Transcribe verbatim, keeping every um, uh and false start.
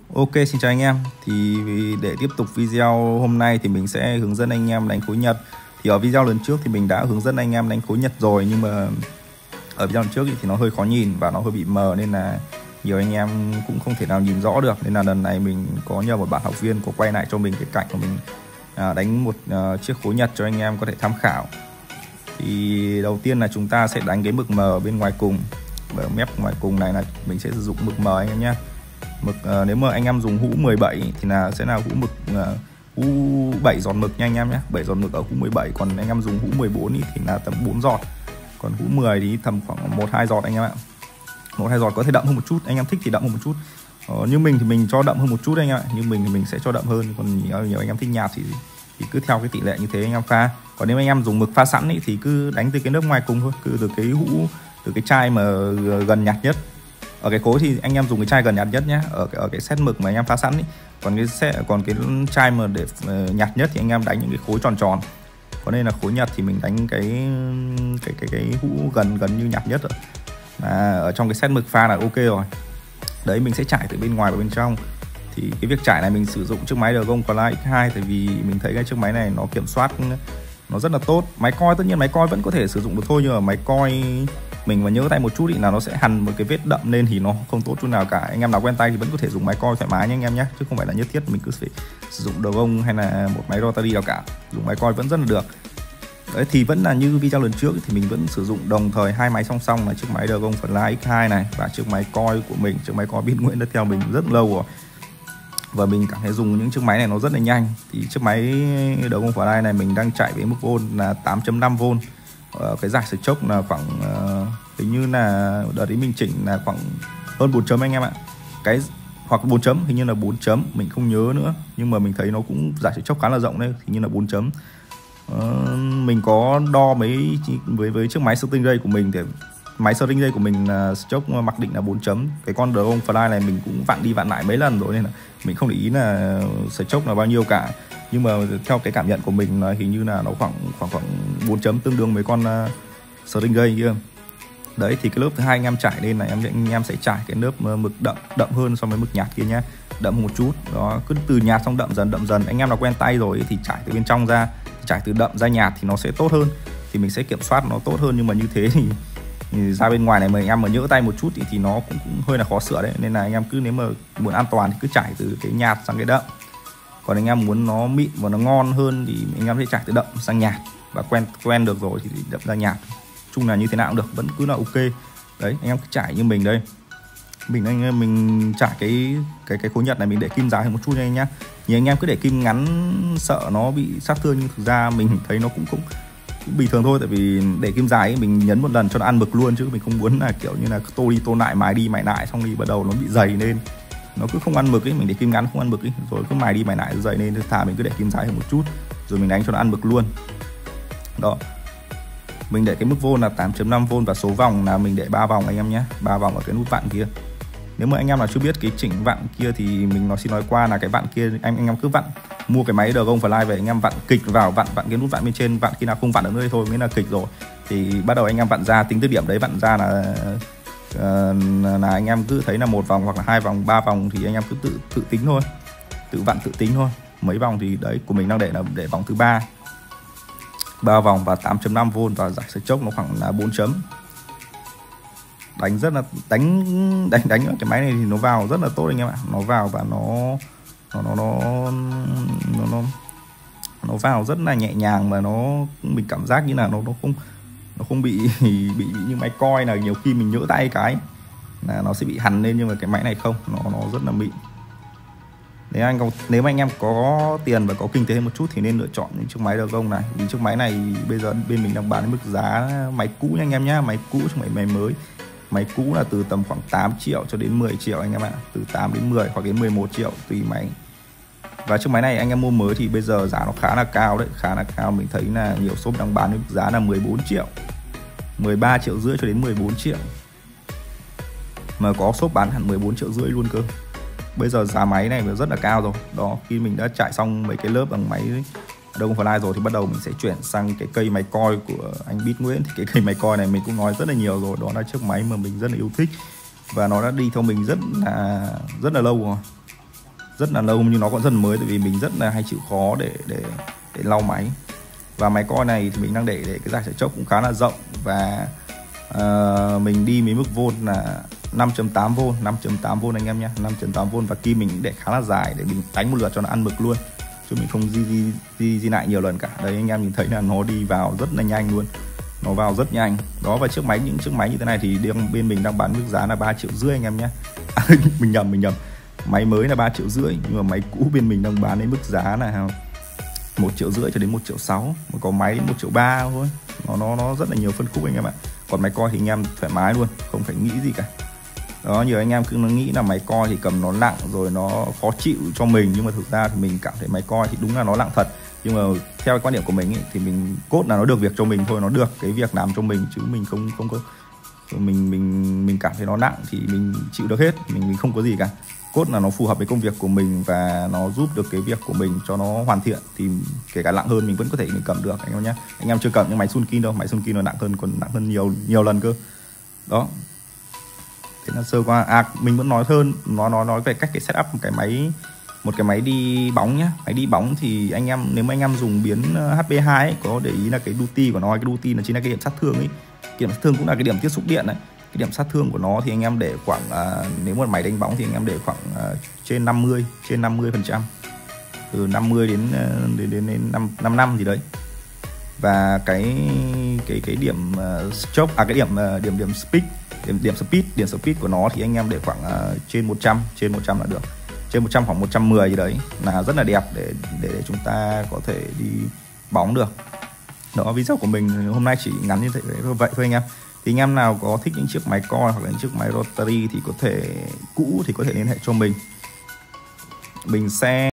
Ok, xin chào anh em. Thì để tiếp tục video hôm nay thì mình sẽ hướng dẫn anh em đánh khối Nhật. Thì ở video lần trước thì mình đã hướng dẫn anh em đánh khối Nhật rồi, nhưng mà ở video lần trước thì nó hơi khó nhìn và nó hơi bị mờ nên là nhiều anh em cũng không thể nào nhìn rõ được. Nên là lần này mình có nhờ một bạn học viên có quay lại cho mình cái cảnh của mình đánh một chiếc khối Nhật cho anh em có thể tham khảo. Thì đầu tiên là chúng ta sẽ đánh cái mực mờ bên ngoài cùng. Ở mép ngoài cùng này là mình sẽ sử dụng mực mờ anh em nhé. Mực uh, nếu mà anh em dùng hũ mười bảy thì là sẽ là hũ mực uh, hũ bảy giọt mực nha anh em nhé, bảy giọt mực ở hũ mười bảy. Còn anh em dùng hũ mười bốn ý, thì là tầm bốn giọt. Còn hũ mười thì tầm khoảng một hai giọt anh em ạ. một hai giọt có thể đậm hơn một chút, anh em thích thì đậm hơn một chút. Ờ, như mình thì mình cho đậm hơn một chút anh em ạ. Như mình thì mình sẽ cho đậm hơn, còn nhiều, nhiều anh em thích nhạt thì thì cứ theo cái tỷ lệ như thế anh em pha. Còn nếu anh em dùng mực pha sẵn ý, thì cứ đánh từ cái lớp ngoài cùng thôi, cứ từ cái hũ, từ cái chai mà gần nhạt nhất. Ở cái khối thì anh em dùng cái chai gần nhạt nhất nhé, ở cái, ở cái set mực mà anh em pha sẵn ý. Còn cái set, còn cái chai mà để uh, nhạt nhất thì anh em đánh những cái khối tròn tròn. Có nên là khối Nhật thì mình đánh cái cái cái cái hũ gần gần như nhạt nhất rồi. À, ở trong cái set mực pha là ok rồi. Đấy, mình sẽ trải từ bên ngoài vào bên trong. Thì cái việc trải này mình sử dụng chiếc máy Dragon Fly ích hai, tại vì mình thấy cái chiếc máy này nó kiểm soát nó rất là tốt. Máy coi tất nhiên máy coi vẫn có thể sử dụng được thôi, nhưng mà máy coi mình mà nhớ tay một chút thì là nó sẽ hằn một cái vết đậm lên thì nó không tốt chút nào cả. Anh em nào quen tay thì vẫn có thể dùng máy coi thoải mái nha anh em nhé, chứ không phải là nhất thiết mình cứ phải sử dụng Dragon hay là một máy Rotary nào cả. Dùng máy coi vẫn rất là được. Đấy, thì vẫn là như video lần trước thì mình vẫn sử dụng đồng thời hai máy song song là chiếc máy Dragon Fly ích hai này và chiếc máy coi của mình. Chiếc máy coi Biết Nguyễn đã theo mình rất lâu rồi và mình cảm thấy dùng những chiếc máy này nó rất là nhanh. Thì chiếc máy Dragon Fly này mình đang chạy với mức vôn là tám chấm năm vôn. Ờ, cái giải stroke là khoảng uh, hình như là đợt đấy mình chỉnh là khoảng hơn bốn chấm anh em ạ. Cái hoặc bốn chấm, hình như là bốn chấm, mình không nhớ nữa, nhưng mà mình thấy nó cũng giải stroke khá là rộng đấy, hình như là bốn chấm. Uh, mình có đo mấy với với chiếc máy Stingray của mình, thì máy Stingray của mình là stroke mặc định là bốn chấm. Cái con Dragon Fly này mình cũng vặn đi vặn lại mấy lần rồi nên là mình không để ý là stroke là bao nhiêu cả. Nhưng mà theo cái cảm nhận của mình là hình như là nó khoảng khoảng khoảng bốn chấm, tương đương với con uh, Stingray kia. Đấy, thì cái lớp thứ hai anh em trải lên này em anh em sẽ trải cái lớp mực đậm đậm hơn so với mực nhạt kia nhá, đậm hơn một chút. Đó, cứ từ nhạt xong đậm dần đậm dần. Anh em nào quen tay rồi thì trải từ bên trong ra, trải từ đậm ra nhạt thì nó sẽ tốt hơn, thì mình sẽ kiểm soát nó tốt hơn. Nhưng mà như thế thì, thì ra bên ngoài này mà anh em mà nhỡ tay một chút thì, thì nó cũng, cũng hơi là khó sửa đấy. Nên là anh em cứ nếu mà muốn an toàn thì cứ trải từ cái nhạt sang cái đậm. Còn anh em muốn nó mịn và nó ngon hơn thì anh em sẽ trải từ đậm sang nhạt, và quen quen được rồi thì đậm ra nhạt. Chung là như thế nào cũng được, vẫn cứ là ok. Đấy, anh em cứ trải như mình đây. Mình anh mình trải cái cái cái khối Nhật này mình để kim dài hơn một chút đây nhá. Thì anh em cứ để kim ngắn sợ nó bị sát thương, nhưng thực ra mình thấy nó cũng cũng, cũng bình thường thôi. Tại vì để kim dài ấy, mình nhấn một lần cho nó ăn mực luôn, chứ mình không muốn là kiểu như là tô đi tô lại, mài đi mài lại, xong đi bắt đầu nó bị dày lên, nó cứ không ăn mực ấy. Mình để kim ngắn không ăn mực ấy, rồi cứ mài đi mài lại dày lên, thà mình cứ để kim dài hơn một chút rồi mình đánh cho nó ăn mực luôn. Đó, mình để cái mức vôn là tám chấm năm vôn và số vòng là mình để ba vòng anh em nhé, ba vòng ở cái nút vặn kia. Nếu mà anh em nào chưa biết cái chỉnh vặn kia thì mình nói xin nói qua là cái vặn kia anh anh em cứ vặn, mua cái máy Dragon Fly về anh em vặn kịch vào, vặn vặn cái nút vặn bên trên, vặn khi nào không vặn được nữa thì thôi, mới là kịch rồi. Thì bắt đầu anh em vặn ra, tính từ điểm đấy vặn ra là uh, là anh em cứ thấy là một vòng hoặc là hai vòng, ba vòng thì anh em cứ tự tự tính thôi, tự vặn tự tính thôi. Mấy vòng thì đấy, của mình đang để là để vòng thứ ba, ba vòng và tám chấm năm vôn, và giải stroke nó khoảng là bốn chấm. Đánh rất là đánh đánh đánh ở cái máy này thì nó vào rất là tốt anh em ạ. Nó vào và nó nó nó nó nó, nó, nó vào rất là nhẹ nhàng, và nó mình cảm giác như là nó nó không nó không bị bị, bị như máy coi là nhiều khi mình nhỡ tay cái là nó sẽ bị hằn lên, nhưng mà cái máy này không, nó nó rất là mịn. Nếu anh có, nếu mà anh em có tiền và có kinh tế hơn một chút thì nên lựa chọn những chiếc máy Dragon này. Vì chiếc máy này bây giờ bên mình đang bán với mức giá máy cũ nha anh em nhá, máy cũ chứ không phải máy mới. Máy cũ là từ tầm khoảng tám triệu cho đến mười triệu anh em ạ, từ tám đến mười hoặc đến mười một triệu tùy máy. Và chiếc máy này anh em mua mới thì bây giờ giá nó khá là cao đấy, khá là cao. Mình thấy là nhiều shop đang bán với giá là mười bốn triệu, mười ba triệu rưỡi cho đến mười bốn triệu. Mà có shop bán hẳn mười bốn triệu rưỡi luôn cơ. Bây giờ giá máy này rất là cao rồi. Đó, khi mình đã chạy xong mấy cái lớp bằng máy Dragon Fly rồi thì bắt đầu mình sẽ chuyển sang cái cây máy coi của anh Biết Nguyễn. Thì cái cây máy coi này mình cũng nói rất là nhiều rồi, đó là chiếc máy mà mình rất là yêu thích và nó đã đi theo mình rất là rất là lâu rồi. rất là lâu nhưng nó còn rất là mới, tại vì mình rất là hay chịu khó để để để lau máy. Và máy coi này thì mình đang để để cái dải chạy chốc cũng khá là rộng, và uh, mình đi với mức vôn là năm chấm tám vôn, năm chấm tám vôn anh em nhé, năm chấm tám vôn, và kim mình để khá là dài để mình đánh một lượt cho nó ăn mực luôn, chứ mình không di di di, di lại nhiều lần cả. Đấy anh em nhìn thấy là nó đi vào rất là nhanh luôn, nó vào rất nhanh đó. Và chiếc máy, những chiếc máy như thế này thì bên mình đang bán mức giá là ba triệu rưỡi anh em nhé. À, mình nhầm mình nhầm máy mới là ba triệu rưỡi, nhưng mà máy cũ bên mình đang bán đến mức giá là một triệu rưỡi cho đến một triệu sáu, mà có máy đến một triệu ba thôi. Nó nó nó rất là nhiều phân khúc anh em ạ. Còn máy coi thì anh em thoải mái luôn, không phải nghĩ gì cả. Đó, nhiều anh em cứ nó nghĩ là máy coi thì cầm nó nặng rồi nó khó chịu cho mình, nhưng mà thực ra thì mình cảm thấy máy coi thì đúng là nó nặng thật. Nhưng mà theo cái quan điểm của mình ấy, thì mình cốt là nó được việc cho mình thôi, nó được cái việc làm cho mình, chứ mình không không có mình mình mình cảm thấy nó nặng thì mình chịu được hết, mình mình không có gì cả. Cốt là nó phù hợp với công việc của mình và nó giúp được cái việc của mình cho nó hoàn thiện, thì kể cả nặng hơn mình vẫn có thể mình cầm được anh em nhé. Anh em chưa cầm những máy Sunkin đâu, máy Sunkin nó nặng hơn, còn nặng hơn nhiều nhiều lần cơ. Đó, thế là sơ qua. À, mình vẫn nói hơn nó nói nói về cách để setup một cái máy một cái máy đi bóng nhá. Máy đi bóng thì anh em, nếu mà anh em dùng biến H P hai ấy, có để ý là cái duty của nó, cái duty là chính là cái điểm sát thương ấy. Cái điểm sát thương cũng là cái điểm tiếp xúc điện đấy. Cái điểm sát thương của nó thì anh em để khoảng à, nếu mà máy đánh bóng thì anh em để khoảng à, trên năm mươi, trên năm mươi phần trăm, từ năm mươi đến đến đến, đến năm năm năm gì đấy. Và cái cái cái điểm uh, stroke à cái điểm uh, điểm điểm speed, điểm điểm speed, điểm speed của nó thì anh em để khoảng uh, trên một trăm, trên một trăm là được. Trên một trăm khoảng một trăm mười gì đấy là rất là đẹp để để, để chúng ta có thể đi bóng được. Đó, video của mình hôm nay chỉ ngắn như thế vậy thôi anh em. Thì anh em nào có thích những chiếc máy coi hoặc là những chiếc máy rotary thì có thể cũ thì có thể liên hệ cho mình. Mình sẽ